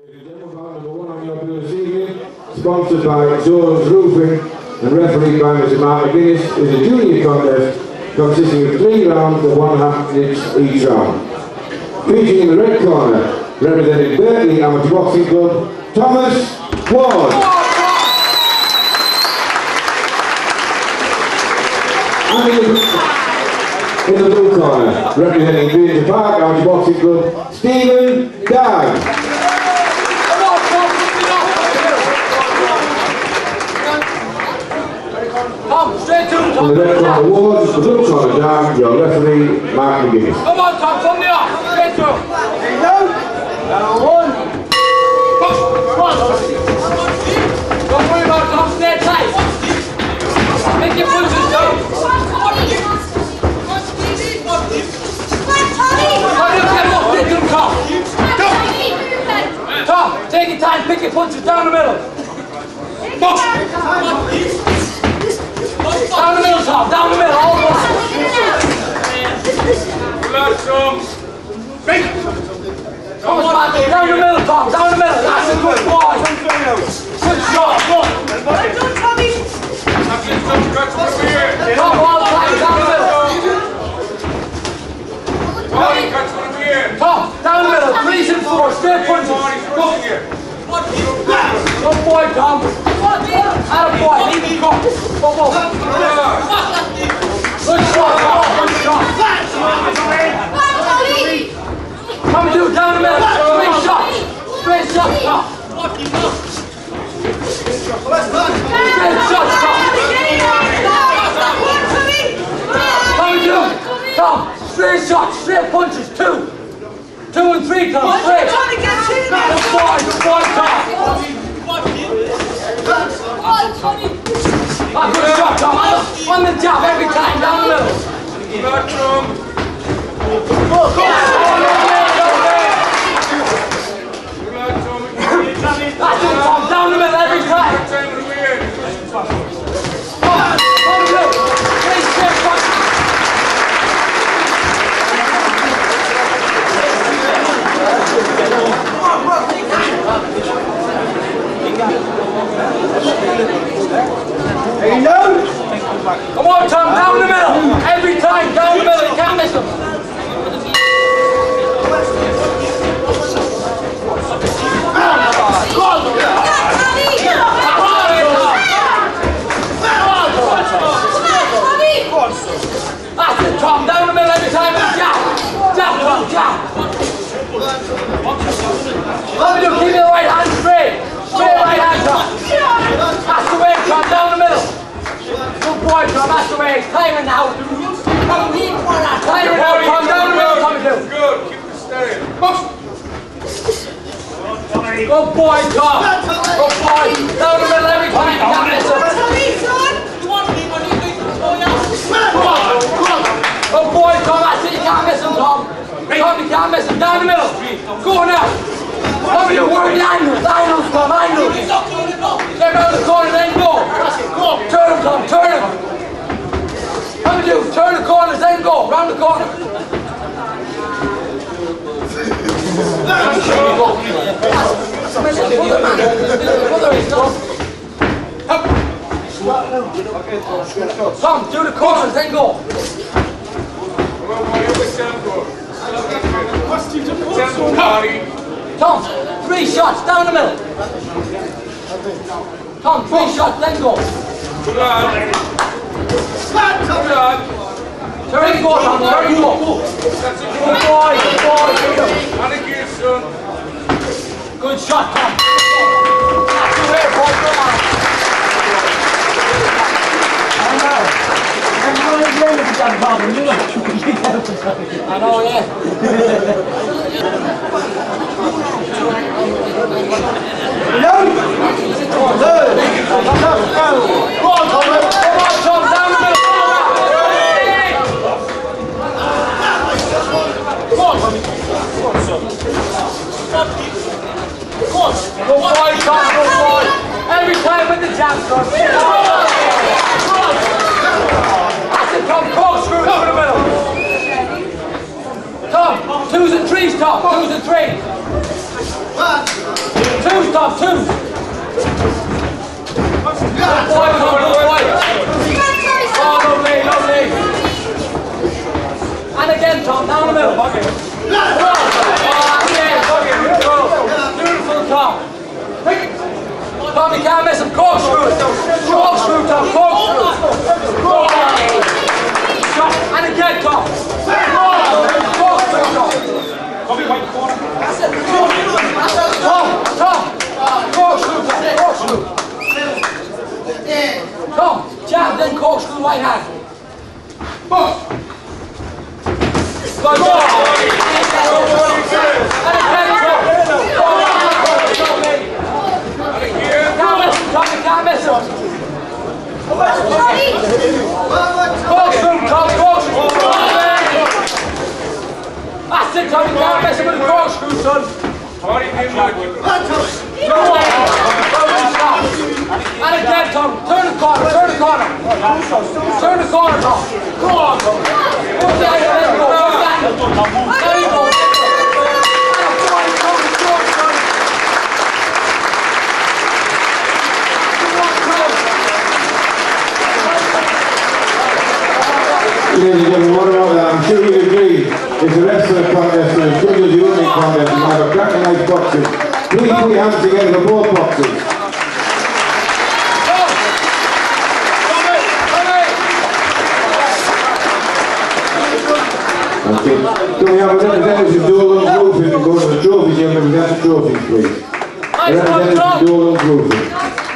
Sponsored by Jones Roofing and refereed by Mr. Mark McGuinness, is a junior contest consisting of 3 rounds of 1.5 minutes each round. Featuring in the red corner, representing Birtley Amateur Boxing Club, Thomas Ward. And in the blue corner, representing Grainger Park Amateur Boxing Club, S.Dargue. Straight to him, Tom. On the red corner, Ward, the blue corner, Dargue, your referee, Mark McGuinness. Come on, Tom, from the off. Straight to him. There you go. One. Don't worry about it, Tom. Stay tight. Make your punches, Tom. Tom, take your time, pick your punches down the middle. Down the middle, Tom, down the middle, all the way. Relax, Tom. Come on, Tom, down the middle, Tom, down the middle. That's a good boy. Good shot, look. Tom, all the way, down the middle. Tom, down the middle, 3s and 4s, straight punches. Go. Good boy, Tom. Attaboy, leave him go. Go. Good shot, Tom. Good shot. Come and do it down the middle. Straight shot. Straight shot, Tom. Straight shot, Tom. Come and do it. Tom, straight shots, straight punches. 2 and 3, Tom. Straight. Good boy, Tom. Good shot, Tom. On the job every time, down the middle. That's it, Tom. Down the middle every time. There you go. Come on, Tom, down the middle. Every time, down the middle. You can't miss him. That's it, Tom, down the middle every time. Jab, jab, Tom, jab. Keep the right hand straight. Straight right hand, Tom. That's the way, Tom, down the middle. Good boy, Tom, that's the way. Timing now. Timing now, Tom, down the middle, Tom, do. Good, keep it steady. Good boy, Tom. Good boy. Down the middle every time. You can't miss him. Good boy, Tom, that's it. You can't miss him, Tom. Tom, you can't miss him. Down the middle. Go now. Come here, work the angles, Tom, angles. Get around the corner, then go. Turn him, Tom, turn him. Come and do, turn the corners, then go. Round the corner. Tom, do the corners, then go. Tom, 3 shots, down the middle. Tom, 3 shots, then go. Turn and go, Tom, turn and go. Good boy, good boy. Good shot, Tom. That's the way, boy, come on. I know, yeah. Every time with the jab, Tom. That's it, Tom. Corkscrew through the middle. Tom, 2s and 3s, Tom. 2s and 3s. Corkscrew, Tom, corkscrew. And again, Tom. Corkscrew, Tom. Tom. Corkscrew, corkscrew. Tom, jab, then corkscrew right hand. Boom. Good job. And again, Tom. Can't miss him. Corkscrew, Tom, corkscrew. That's it, Tom. You can't miss him with a corkscrew, son. And again, Tom. Turn the corner, turn the corner. Turn the corner, Tom. Go on, Tom. There you go. There you go. Ladies and gentlemen, what about that? I'm sure you'll agree it's a wrestling contest and as good as the only contest. We have a cracking nice boxing. Please put your hands together for both boxers. Okay. Can we have a representative of Dolan's Roofing to go to the trophies here and present the trophies, please? Representative of Dolan's Roofing.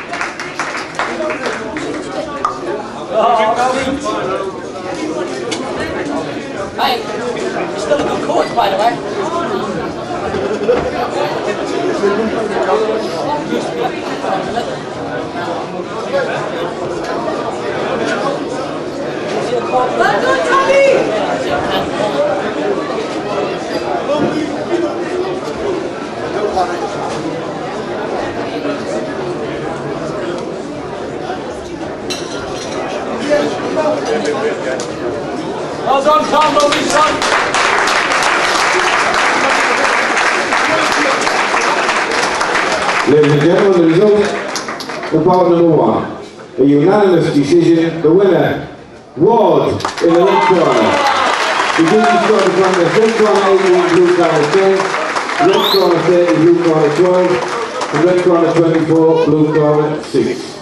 Hey, still a good coach, by the way. Well done, Tommy! Well done, Tom, lovely son. Ladies and gentlemen, the result of bout number 1. A unanimous decision. The winner, Ward, in the red corner. The judges scored the contest. Red corner 18, blue corner 10. Red corner 30, blue corner 12. And red corner 24, blue corner 6.